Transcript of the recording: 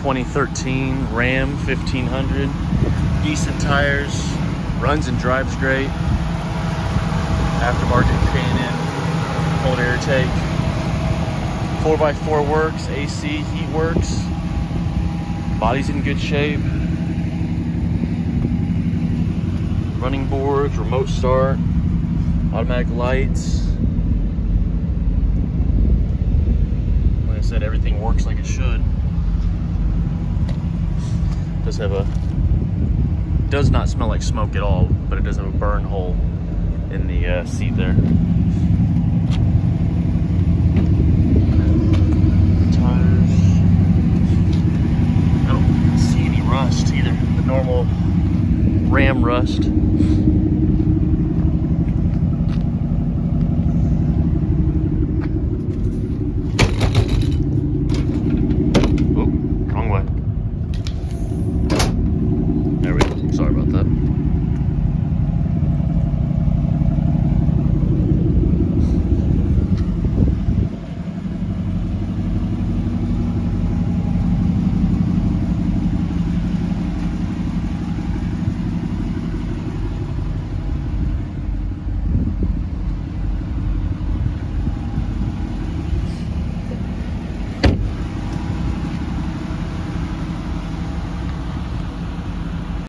2013 Ram 1500. Decent tires, runs and drives great. Aftermarket K&N cold air take. 4x4 works, AC heat works. Body's in good shape. Running boards, remote start, automatic lights. Like I said, everything works like it should. Does not smell like smoke at all, but it does have a burn hole in the seat there. Tires. I don't see any rust either. The normal Ram rust.